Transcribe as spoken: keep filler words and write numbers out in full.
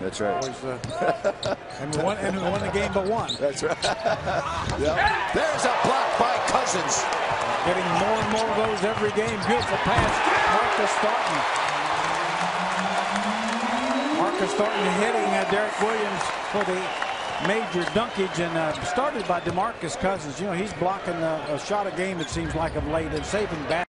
That's right. Always, uh, and we won, and we won the game but one. That's right. Yep. There's a block by Cousins. Getting more and more of those every game. Beautiful pass. Marcus Thornton. Marcus Thornton hitting uh, Derrick Williams for the major dunkage, and uh, started by DeMarcus Cousins. You know, he's blocking uh, a shot a game, it seems like, of late, and saving back.